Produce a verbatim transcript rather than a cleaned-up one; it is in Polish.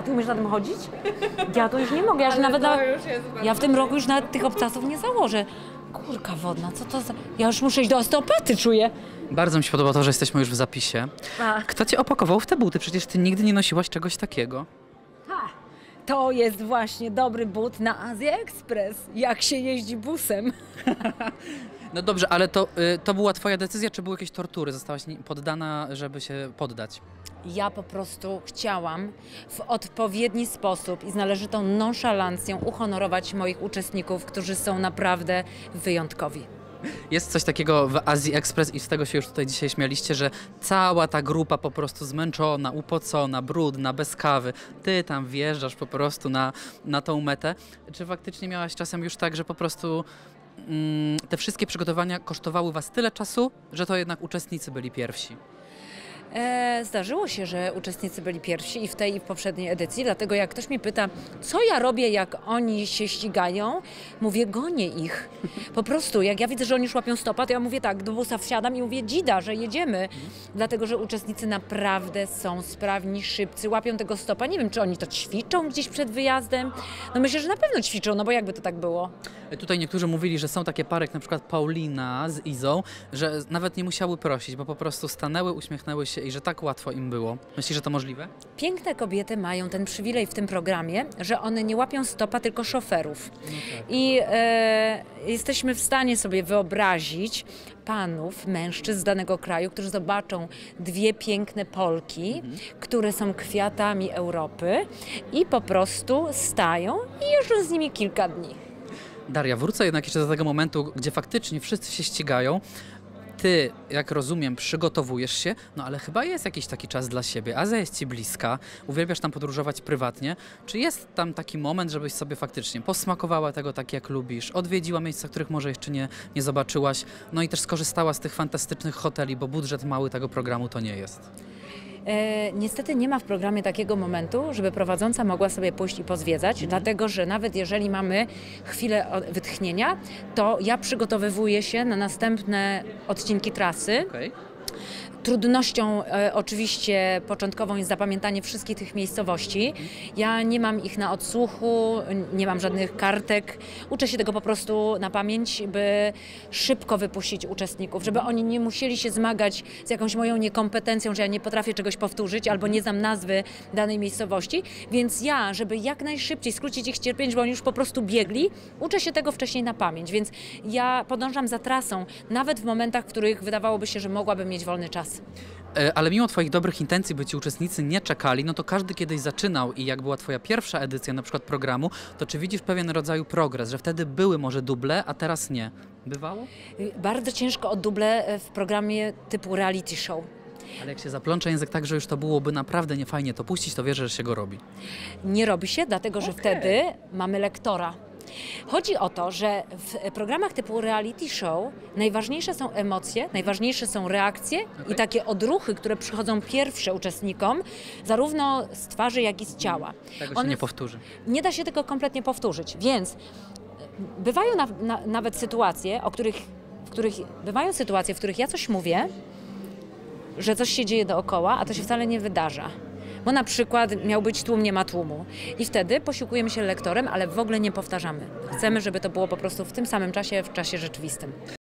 A ty umiesz na tym chodzić? Ja to już nie mogę, ja, już nawet na... ja w tym roku już nawet tych obcasów nie założę. Kurka wodna, co to za... Ja już muszę iść do osteopaty, czuję. Bardzo mi się podoba to, że jesteśmy już w zapisie. A. Kto cię opakował w te buty? Przecież ty nigdy nie nosiłaś czegoś takiego. Ha, to jest właśnie dobry but na Azję Express, jak się jeździ busem. No dobrze, ale to, y, to była twoja decyzja, czy były jakieś tortury? Zostałaś ni- poddana, żeby się poddać? Ja po prostu chciałam w odpowiedni sposób i z należytą nonszalancją uhonorować moich uczestników, którzy są naprawdę wyjątkowi. Jest coś takiego w Azji Express i z tego się już tutaj dzisiaj śmialiście, że cała ta grupa po prostu zmęczona, upocona, brudna, bez kawy. Ty tam wjeżdżasz po prostu na, na tą metę. Czy faktycznie miałaś czasem już tak, że po prostu mm, te wszystkie przygotowania kosztowały was tyle czasu, że to jednak uczestnicy byli pierwsi? E, zdarzyło się, że uczestnicy byli pierwsi i w tej i w poprzedniej edycji, dlatego jak ktoś mnie pyta, co ja robię, jak oni się ścigają, mówię, gonię ich. Po prostu, jak ja widzę, że oni już łapią stopa, to ja mówię tak, do busa wsiadam i mówię, dzida, że jedziemy. Dlatego, że uczestnicy naprawdę są sprawni, szybcy, łapią tego stopa. Nie wiem, czy oni to ćwiczą gdzieś przed wyjazdem. No myślę, że na pewno ćwiczą, no bo jakby to tak było. Tutaj niektórzy mówili, że są takie pary, jak na przykład Paulina z Izą, że nawet nie musiały prosić, bo po prostu stanęły, uśmiechnęły się i że tak łatwo im było. Myślisz, że to możliwe? Piękne kobiety mają ten przywilej w tym programie, że one nie łapią stopa, tylko szoferów. No tak. I e, jesteśmy w stanie sobie wyobrazić panów, mężczyzn z danego kraju, którzy zobaczą dwie piękne Polki, mhm. które są kwiatami Europy i po prostu stają i jeżdżą z nimi kilka dni. Daria, wrócę jednak jeszcze do tego momentu, gdzie faktycznie wszyscy się ścigają. Ty, jak rozumiem, przygotowujesz się, no ale chyba jest jakiś taki czas dla siebie. Azja jest ci bliska, uwielbiasz tam podróżować prywatnie. Czy jest tam taki moment, żebyś sobie faktycznie posmakowała tego tak, jak lubisz, odwiedziła miejsca, których może jeszcze nie, nie zobaczyłaś, no i też skorzystała z tych fantastycznych hoteli, bo budżet mały tego programu to nie jest? E, niestety nie ma w programie takiego momentu, żeby prowadząca mogła sobie pójść i pozwiedzać, mhm. dlatego że nawet jeżeli mamy chwilę wytchnienia, to ja przygotowywuję się na następne odcinki trasy. Okay. Trudnością e, oczywiście początkową jest zapamiętanie wszystkich tych miejscowości. Ja nie mam ich na odsłuchu, nie mam żadnych kartek. Uczę się tego po prostu na pamięć, by szybko wypuścić uczestników, żeby oni nie musieli się zmagać z jakąś moją niekompetencją, że ja nie potrafię czegoś powtórzyć albo nie znam nazwy danej miejscowości. Więc ja, żeby jak najszybciej skrócić ich cierpienie, bo oni już po prostu biegli, uczę się tego wcześniej na pamięć. Więc ja podążam za trasą, nawet w momentach, w których wydawałoby się, że mogłabym mieć wolny czas. Ale mimo twoich dobrych intencji, by ci uczestnicy nie czekali, no to każdy kiedyś zaczynał i jak była twoja pierwsza edycja na przykład programu, to czy widzisz pewien rodzaj progres, że wtedy były może duble, a teraz nie? Bywało? Bardzo ciężko o duble w programie typu reality show. Ale jak się zaplącze język tak, że już to byłoby naprawdę niefajnie to puścić, to wierzę, że się go robi. Nie robi się, dlatego że okay. wtedy mamy lektora. Chodzi o to, że w programach typu reality show najważniejsze są emocje, najważniejsze są reakcje okay. i takie odruchy, które przychodzą pierwsze uczestnikom, zarówno z twarzy, jak i z ciała. Tego się One, nie powtórzy. Nie da się tego kompletnie powtórzyć, więc bywają na, na, nawet sytuacje, o których, w których, bywają sytuacje, w których ja coś mówię, że coś się dzieje dookoła, a to się wcale nie wydarza. Bo na przykład miał być tłum, nie ma tłumu. I wtedy posiłkujemy się lektorem, ale w ogóle nie powtarzamy. Chcemy, żeby to było po prostu w tym samym czasie, w czasie rzeczywistym.